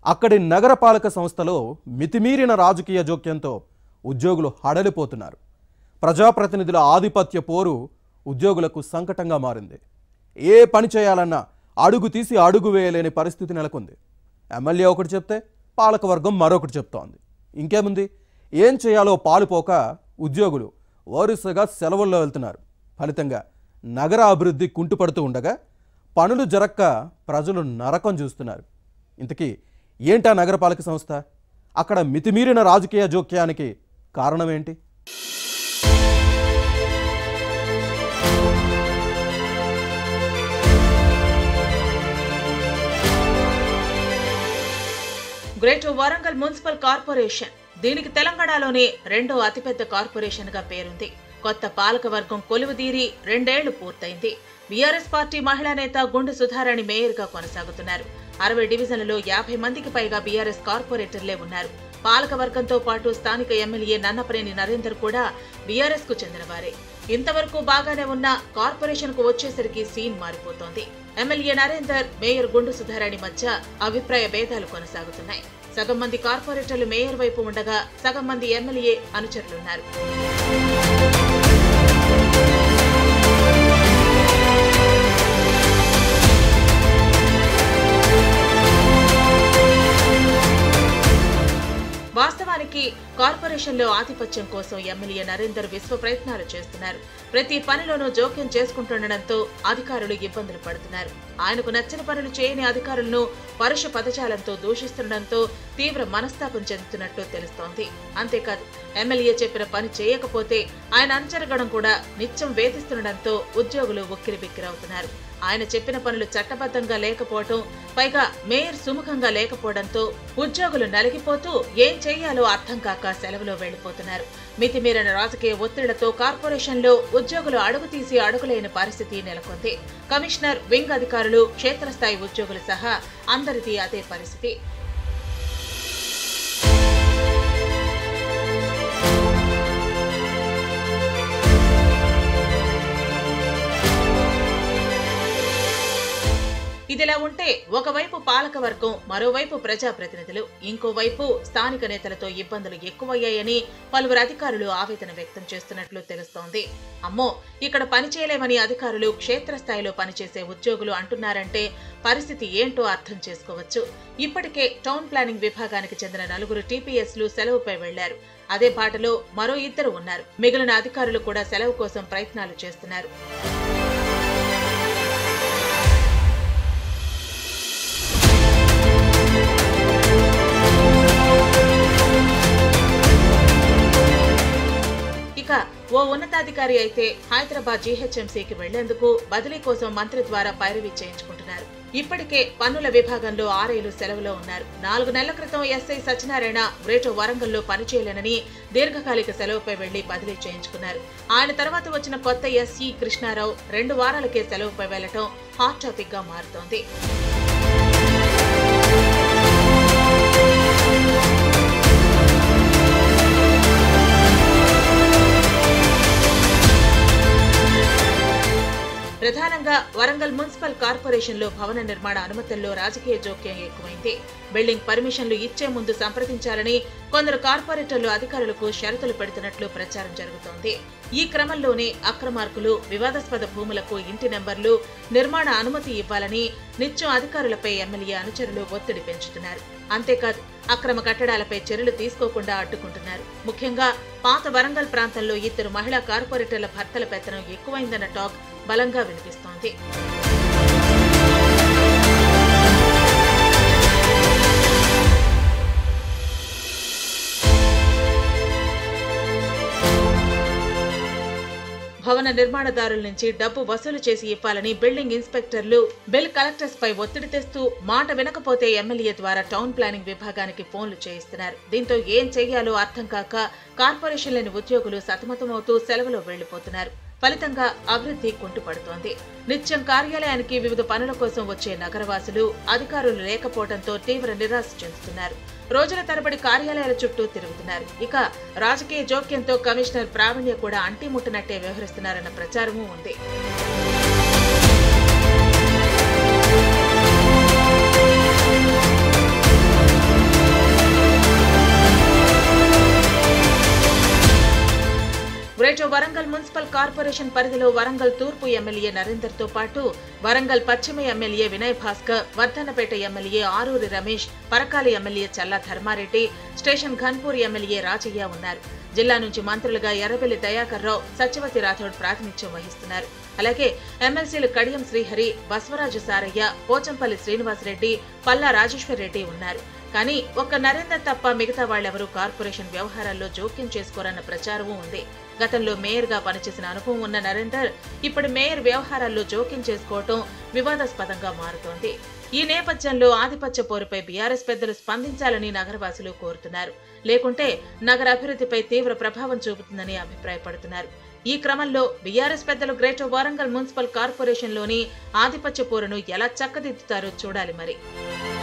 అక్కడి నగరపాలక సంస్థలో మితిమీరిన రాజకీయ జోక్యంతో ఉద్యోగులు హడలిపోతున్నారు. ప్రజాప్రతినిధుల ఆధిపత్య పోరు ఉద్యోగులకు సంకటంగా మారింది. ఏ పని చేయాలన్నా అడుగు తీసి అడుగు వేయలేని పరిస్థితి నెలకొంది. ఎమ్మెల్యే ఒకటి చెప్తే పాలకవర్గం మరొకటి చెప్తోంది. ఇంకేముంది, ఏం చేయాలో పాలుపోక ఉద్యోగులు వరుసగా సెలవుల్లో వెళ్తున్నారు. ఫలితంగా నగర అభివృద్ధి కుంటుపడుతూ ఉండగా పనులు జరక్క ప్రజలు నరకం చూస్తున్నారు. ఇంతకీ ఏంటా నగరపాలక సంస్థ? అక్కడ మితిమీరిన రాజకీయ జోక్యానికి కారణం ఏంటి? గ్రేటర్ వరంగల్ మున్సిపల్ కార్పొరేషన్ దీనికి తెలంగాణలోనే రెండో అతిపెద్ద కార్పొరేషన్ గా పేరుంది. కొత్త పాలకవర్గం కొలువుదీరి 2 ఏళ్లు పూర్తయింది. బీఆర్ఎస్ పార్టీ మహిళా నేత గుండు సుధారాణి మేయర్ గా కొనసాగుతున్నారు. 60 డివిజన్లలో 50 మందికి పైగా బీఆర్ఎస్ కార్పొరేటర్లే ఉన్నారు. పాలకవర్గంతో పాటు స్థానిక ఎమ్మెల్యే నన్నపనేని నరేందర్ కూడా బీఆర్ఎస్ కు చెందినవారే. ఇంతవరకు బాగానే ఉన్న కార్పొరేషన్ కు వచ్చేసరికి సీన్ మారిపోతోంది. ఎమ్మెల్యే నరేందర్, మేయర్ గుండు సుధారాణి మధ్య అభిప్రాయ భేదాలు కొనసాగుతున్నాయి. సగం మంది కార్పొరేటర్లు మేయర్ వైపు ఉండగా సగం మంది ఎమ్మెల్యే అనుచరులున్నారు. వాస్తవానికి కార్పొరేషన్లో ఆధిపత్యం కోసం ఎమ్మెల్యే నరేందర్ విశ్వ ప్రయత్నాలు చేస్తున్నారు. ప్రతి పనిలోనూ జోక్యం చేసుకుంటుండటంతో అధికారులు ఇబ్బందులు పడుతున్నారు. ఆయనకు నచ్చిన పనులు చేయని అధికారులను పరుష పదజాలంతో దూషిస్తుండటంతో తీవ్ర మనస్తాపం చెందుతున్నట్లు తెలుస్తోంది. అంతేకాదు, ఎమ్మెల్యే చెప్పిన పని చేయకపోతే ఆయన అనుచరగడం కూడా నిత్యం వేధిస్తుండటంతో ఉద్యోగులు ఉక్కిరిబిక్కిరవుతున్నారు. ఆయన చెప్పిన పనులు చట్టబద్ధంగా లేకపోవడం, పైగా మేయర్ సుముఖంగా లేకపోవడంతో ఉద్యోగులు నలిగిపోతూ ఏం చేయాలో అర్థం కాక సెలవులో వెళ్లిపోతున్నారు. మితిమీరిన రాజకీయ ఒత్తిళ్లతో కార్పొరేషన్లో ఉద్యోగులు అడుగు తీసి అడుగులేని పరిస్థితి నెలకొంది. కమిషనర్, వింగ్ అధికారులు, క్షేత్రస్థాయి ఉద్యోగులు సహా అందరిది అదే పరిస్థితి. ఇదిలా ఉంటే ఒకవైపు పాలకవర్గం, మరోవైపు ప్రజాప్రతినిధులు, ఇంకోవైపు స్థానిక నేతలతో ఇబ్బందులు ఎక్కువయ్యాయని పలువురు అధికారులు ఆవేదన వ్యక్తం చేస్తున్నట్లు తెలుస్తోంది. అమ్మో, ఇక్కడ పనిచేయలేమని అధికారులు, క్షేత్రస్థాయిలో పనిచేసే ఉద్యోగులు అంటున్నారంటే పరిస్థితి ఏంటో అర్థం చేసుకోవచ్చు. ఇప్పటికే టౌన్ ప్లానింగ్ విభాగానికి చెందిన 4 టీపీఎస్లు సెలవుపై వెళ్లారు. అదే బాటలో మరో 2 ఉన్నారు. మిగిలిన అధికారులు కూడా సెలవు కోసం ప్రయత్నాలు చేస్తున్నారు. ఓ ఉన్నతాధికారి అయితే హైదరాబాద్ జీహెచ్ఎంసీకి వెళ్లేందుకు బదిలీ కోసం మంత్రి ద్వారా పైరవీ చేయించుకుంటున్నారు. ఇప్పటికే పన్నుల విభాగంలో 6 ఏళ్లు సెలవులో ఉన్నారు. 4 నెలల క్రితం ఎస్ఐ సత్యనారాయణ గ్రేటర్ వరంగల్లో పనిచేయలేనని దీర్ఘకాలిక సెలవుపై వెళ్లి బదిలీ చేయించుకున్నారు. ఆయన తర్వాత వచ్చిన కొత్త ఎస్ఈ కృష్ణారావు 2 వారాలకే సెలవుపై వెళ్లటం హాట్ టాపిక్ గా మారుతోంది. ప్రధానంగా వరంగల్ మున్సిపల్ కార్పొరేషన్ లో భవన నిర్మాణ అనుమతుల్లో రాజకీయ జోక్యం ఎక్కువైంది. బిల్డింగ్ పర్మిషన్లు ఇచ్చే ముందు సంప్రదించాలని కొందరు కార్పొరేటర్లు అధికారులకు షరతులు పెడుతున్నట్లు ప్రచారం జరుగుతోంది. ఈ క్రమంలోనే అక్రమార్కులు, వివాదాస్పద భూములకు ఇంటి నెంబర్లు, నిర్మాణ అనుమతి ఇవ్వాలని నిత్యం అధికారులపై ఎమ్మెల్యే అనుచరులు ఒత్తిడి పెంచుతున్నారు. అంతేకాదు, అక్రమ కట్టడాలపై చర్యలు తీసుకోకుండా అడ్డుకుంటున్నారు. ముఖ్యంగా పాత వరంగల్ ప్రాంతంలో 2 మహిళా కార్పొరేటర్ల భర్తల పెత్తనం ఎక్కువైందన్న టాక్ బలంగా వినిపిస్తోంది. భవన నిర్మాణదారుల నుంచి డబ్బు వసూలు చేసి ఇవ్వాలని బిల్డింగ్ ఇన్స్పెక్టర్లు, బిల్ కలెక్టర్స్ పై ఒత్తిడి తెస్తూ మాట వినకపోతే ఎమ్మెల్యే ద్వారా టౌన్ ప్లానింగ్ విభాగానికి ఫోన్లు చేయిస్తున్నారు. దీంతో ఏం చెయ్యాలో అర్థం కాక కార్పొరేషన్లోని ఉద్యోగులు సతమతమవుతూ సెలవులో వెళ్లిపోతున్నారు. ఫలితంగా అభివృద్ధి కుంటుపడుతోంది. నిత్యం కార్యాలయానికి వివిధ పనుల కోసం వచ్చే నగరవాసులు, అధికారులు లేకపోవడంతో తీవ్ర నిరాశ చెందుతున్నారు. రోజుల తరబడి కార్యాలయాల చుట్టూ తిరుగుతున్నారు. ఇక రాజకీయ జోక్యంతో కమిషనర్ ప్రావీణ్య కూడా అంటిముట్టనట్టే వ్యవహరిస్తున్నారన్న ప్రచారమూ ఉంది. గ్రేటర్ వరంగల్ మున్సిపల్ కార్పొరేషన్ పరిధిలో వరంగల్ తూర్పు ఎమ్మెల్యే నరేందర్ తో పాటు వరంగల్ పశ్చిమ MLA Vinay Bhaskar, Wardhannapet MLA Aroori Ramesh, Parakala MLA Challa Dharma Reddy, station Ghanpur MLA Rajaiah ఉన్నారు. జిల్లా నుంచి మంత్రులుగా ఎర్రబెల్లి దయాకర్ రావు, సత్యవతి రాథోడ్ ప్రాతినిధ్యం వహిస్తున్నారు. అలాగే ఎమ్మెల్సీలు కడియం శ్రీహరి, బసవరాజు సారయ్య, పోచంపల్లి శ్రీనివాసరెడ్డి, పల్లా రాజేశ్వర్ రెడ్డి ఉన్నారు. కానీ ఒక్క నరేందర్ తప్ప మిగతా వాళ్లెవరూ కార్పొరేషన్ వ్యవహారాల్లో జోక్యం చేసుకోరన్న ప్రచారమూ ఉంది. గతంలో మేయర్ గా పనిచేసిన అనుభవం ఉన్న నరేందర్ ఇప్పుడు మేయర్ వ్యవహారాల్లో జోక్యం చేసుకోవటం వివాదాస్పదంగా మారుతోంది. ఈ నేపథ్యంలో ఆధిపత్య పోరుపై బీఆర్ఎస్ పెద్దలు స్పందించాలని నగరవాసులు కోరుతున్నారు. లేకుంటే నగర అభివృద్ధిపై తీవ్ర ప్రభావం చూపుతుందని అభిప్రాయపడుతున్నారు. ఈ క్రమంలో బీఆర్ఎస్ పెద్దలు గ్రేటర్ వరంగల్ మున్సిపల్ కార్పొరేషన్లోని ఆధిపత్య పోరును ఎలా చక్కదిద్దుతారో చూడాలి మరి.